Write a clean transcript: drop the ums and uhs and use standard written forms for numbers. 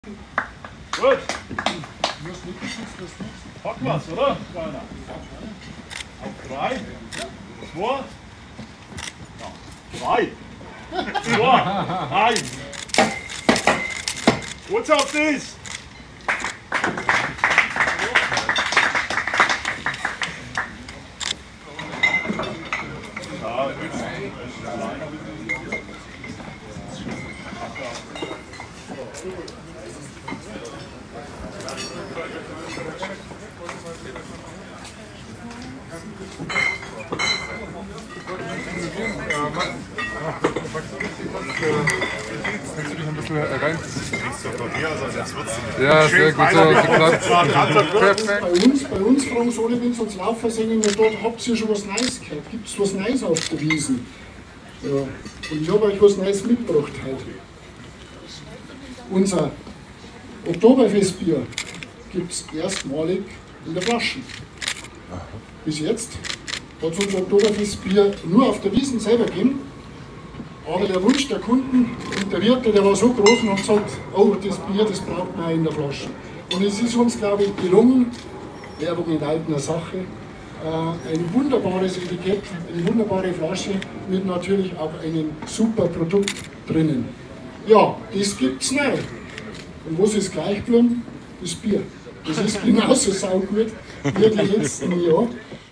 Gut. Packen wir's, oder? Kleiner. Auf 3, 2, 3, 2, 1. What's up, this? Kannst du dich ein bisschen rein? Ja, sehr gut, so geklappt. Perfekt. Bei uns fragen sie alle, wenn sie uns Laufer sehen, dort habt ihr schon was Neues gehört? Gibt es was Neues auf der Wiesn? Ja. Und ich habe euch was Neues mitgebracht heute. Unser Oktoberfestbier gibt es erstmalig in der Flasche. Bis jetzt hat es unser Oktoberfestbier nur auf der Wiesn selber gegeben. Aber der Wunsch der Kunden und der Wirte, der war so groß und hat gesagt, oh, das Bier, das braucht man auch in der Flasche. Und es ist uns, glaube ich, gelungen, Werbung in eigener Sache, ein wunderbares Etikett, eine wunderbare Flasche mit natürlich auch einem super Produkt drinnen. Ja, das gibt es neu. Und was ist gleich geblieben? Das Bier. Das ist genauso saugut wie die letzten Jahre.